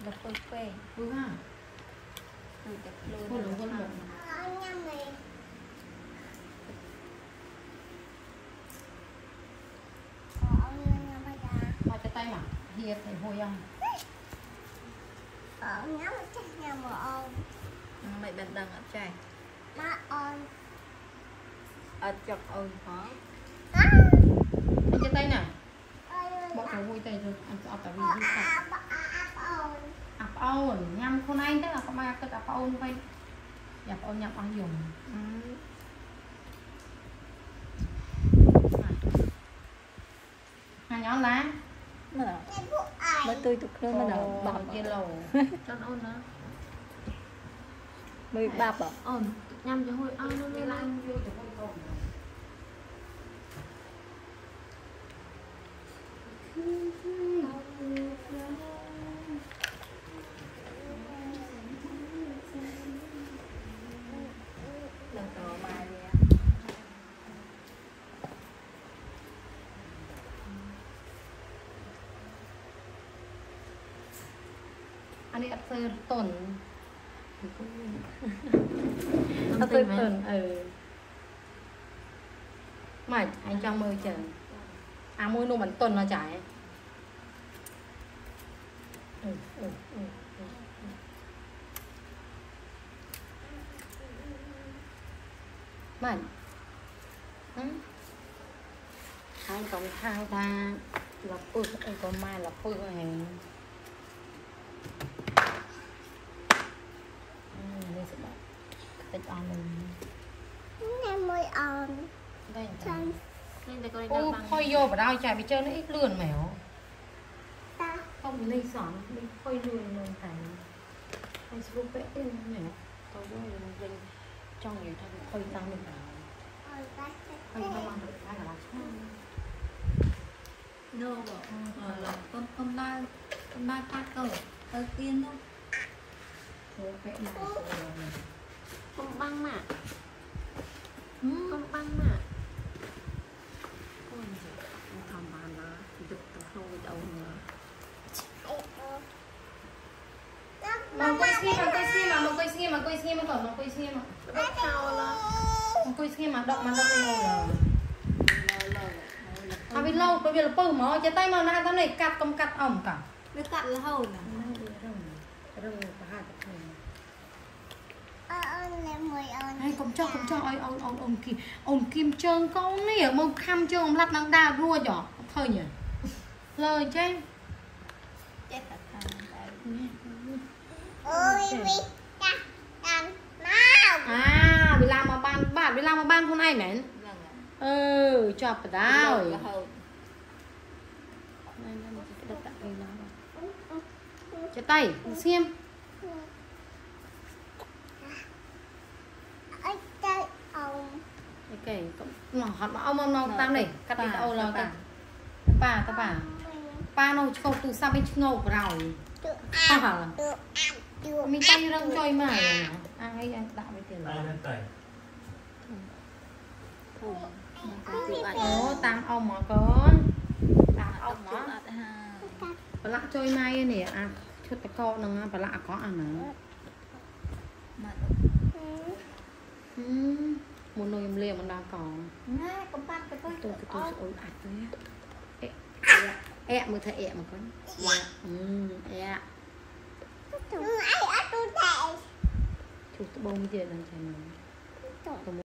đập phơi phê ha rồi đập con lồng con lồng cái tay mà hiệp thì hồi không nhắm chắc nhà mà ôm mày bật đằng ở trái má ôm ở chọc ơi khó anh cái tay này bỏ cái vui tay rồi anh ở tại vì đi áp ôn nhằm con anh tức là có mai cái áp ôn vậy áp ôn nhập ăn dùng hai nhóm lá mới tôi tục nữa mà nó bọc kia lầu cho nó nữa mới bạp à nhằm cho hồi nó cái lên lan vô cho con lần đầu mà anh đi ăn phơi tổn nó phơi tổn mày anh cho mời chờ môi nụ bắn tuần là chảy mày anh còn thao ta là phơi anh còn mai là phơi này đây sẽ bảo tích on lên em mới ôm đây nên để coi ô khôi vô vào đâu chạy bị chơi nó ít lươn mèo ta không lên sòn lên khôi lươn lên thành anh sẽ vẽ lên mèo tôi vô lên trong gì thôi khôi tăng được khôi tăng được hay là nô là con ba phát cờ đầu tiên thôi thôi vẽ lên con băng mà con băng mà con gì con thầm bàn đó giật từ hôi đầu nữa mà quay xia mà còn quay xia mà bắt sau là quay xia mà động lâu rồi biết lâu bởi vì là bự mà cái tay mà na tao này cắt không cắt ổng cả biết cắt là hầu nè rừng cả hai cái em mới ôm hay cũng cho ông kim trơn con nè mông khăm trơn ông lắc năng đa rua nhỏ thôi nhỉ lời chứ chết thật ôi vì ta làm mau vì làm mà ban con này mẹ cho phải đau rồi cái tay xem ôi trời ông cái nó hot mà ông nó tam này cắt đi đâu là cái pa nó không từ xa bên ngầu rồi mình tay răng chơi mà ai ăn tạo với tiền ồ tam ông mà con tam ông mà bà lạ chơi mai nè chút cái con nó bà lạ có ăn nữa một nồi liềm mình đang còn ngay con băng cái tôi ôi ạch đấy mới thấy mà con ai ở tôi tệ chút bông tiền là chả